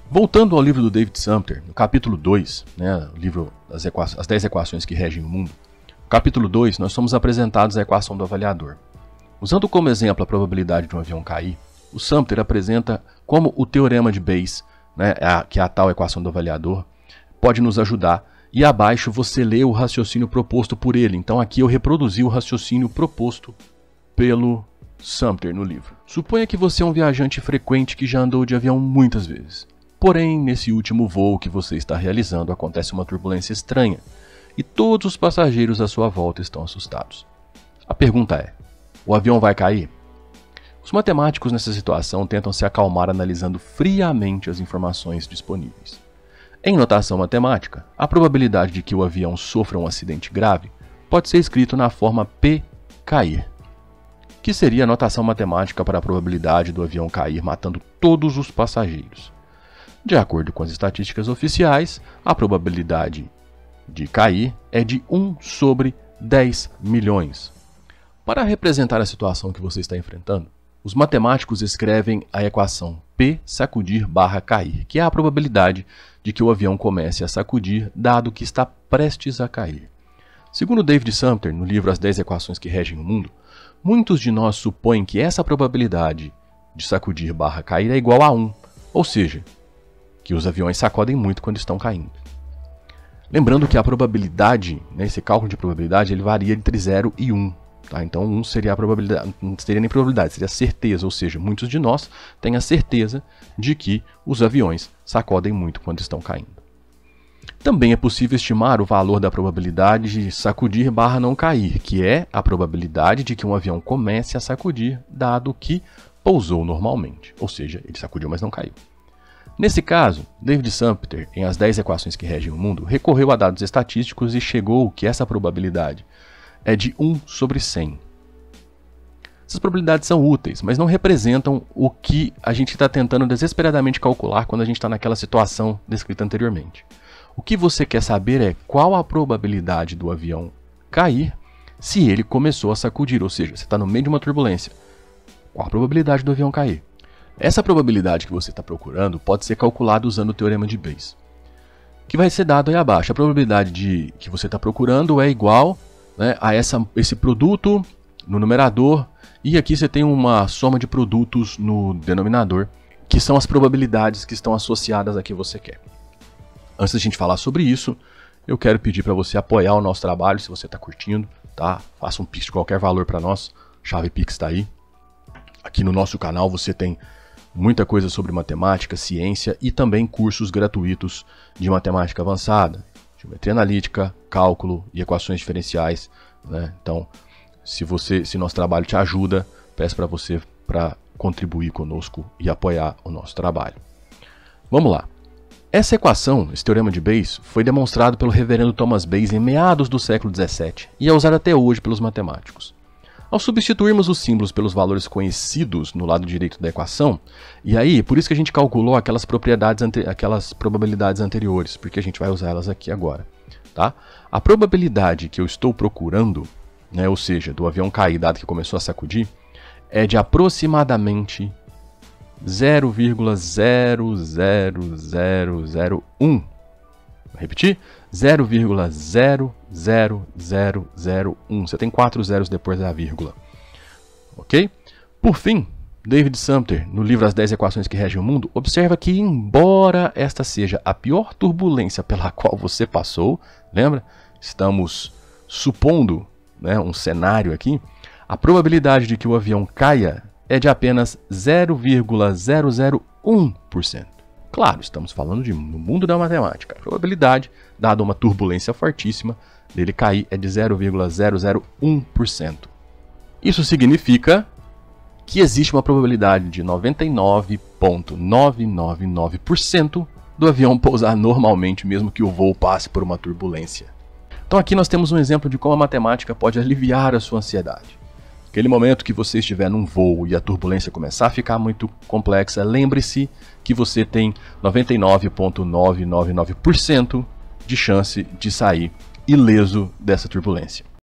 Voltando ao livro do David Sumpter, no capítulo 2, o livro As 10 equações que regem o mundo, no capítulo 2 nós somos apresentados a equação do avaliador. Usando como exemplo a probabilidade de um avião cair, o Sumpter apresenta como o teorema de Bayes, que é a tal equação do avaliador, pode nos ajudar, e abaixo você lê o raciocínio proposto por ele. Então aqui eu reproduzi o raciocínio proposto pelo Sumpter no livro. Suponha que você é um viajante frequente que já andou de avião muitas vezes. Porém, nesse último voo que você está realizando, acontece uma turbulência estranha e todos os passageiros à sua volta estão assustados. A pergunta é: o avião vai cair? Os matemáticos nessa situação tentam se acalmar analisando friamente as informações disponíveis. Em notação matemática, a probabilidade de que o avião sofra um acidente grave pode ser escrito na forma P cair, que seria a notação matemática para a probabilidade do avião cair matando todos os passageiros. De acordo com as estatísticas oficiais, a probabilidade de cair é de 1 sobre 10 milhões. Para representar a situação que você está enfrentando, os matemáticos escrevem a equação P sacudir barra cair, que é a probabilidade de que o avião comece a sacudir, dado que está prestes a cair. Segundo David Sumpter, no livro As 10 equações que regem o mundo, muitos de nós supõem que essa probabilidade de sacudir barra cair é igual a 1, ou seja, que os aviões sacodem muito quando estão caindo. Lembrando que a probabilidade, esse cálculo de probabilidade, ele varia entre 0 e 1. Tá? Então 1 seria a probabilidade, não seria nem probabilidade, seria certeza, ou seja, muitos de nós têm a certeza de que os aviões sacodem muito quando estão caindo. Também é possível estimar o valor da probabilidade de sacudir barra não cair, que é a probabilidade de que um avião comece a sacudir, dado que pousou normalmente, ou seja, ele sacudiu, mas não caiu. Nesse caso, David Sumpter, em As 10 equações que regem o mundo, recorreu a dados estatísticos e chegou que essa probabilidade é de 1 sobre 100. Essas probabilidades são úteis, mas não representam o que a gente está tentando desesperadamente calcular quando a gente está naquela situação descrita anteriormente. O que você quer saber é qual a probabilidade do avião cair se ele começou a sacudir, ou seja, você está no meio de uma turbulência. Qual a probabilidade do avião cair? Essa probabilidade que você está procurando pode ser calculada usando o teorema de Bayes, que vai ser dado aí abaixo. A probabilidade que você está procurando é igual a esse produto no numerador, e aqui você tem uma soma de produtos no denominador, que são as probabilidades que estão associadas a que você quer. Antes da gente falar sobre isso, eu quero pedir para você apoiar o nosso trabalho, se você está curtindo, tá? Faça um Pix de qualquer valor para nós, chave Pix está aí. Aqui no nosso canal você tem muita coisa sobre matemática, ciência e também cursos gratuitos de matemática avançada, geometria analítica, cálculo e equações diferenciais. Então, se nosso trabalho te ajuda, peço para você para contribuir conosco e apoiar o nosso trabalho. Vamos lá. Essa equação, esse teorema de Bayes, foi demonstrado pelo reverendo Thomas Bayes em meados do século XVII e é usado até hoje pelos matemáticos. Ao substituirmos os símbolos pelos valores conhecidos no lado direito da equação, e aí, por isso que a gente calculou aquelas probabilidades anteriores, porque a gente vai usar elas aqui agora. Tá? A probabilidade que eu estou procurando, ou seja, do avião cair, dado que começou a sacudir, é de aproximadamente 0,00001. Vou repetir? 0,00001. Você tem 4 zeros depois da vírgula. Ok? Por fim, David Sumpter, no livro As 10 equações que regem o mundo, observa que, embora esta seja a pior turbulência pela qual você passou, lembra? Estamos supondo um cenário aqui, a probabilidade de que o avião caia é de apenas 0,001%. Claro, estamos falando no mundo da matemática. A probabilidade, dada uma turbulência fortíssima, dele cair é de 0,001%. Isso significa que existe uma probabilidade de 99,999% do avião pousar normalmente, mesmo que o voo passe por uma turbulência. Então aqui nós temos um exemplo de como a matemática pode aliviar a sua ansiedade. Aquele momento que você estiver num voo e a turbulência começar a ficar muito complexa, lembre-se que você tem 99,999% de chance de sair ileso dessa turbulência.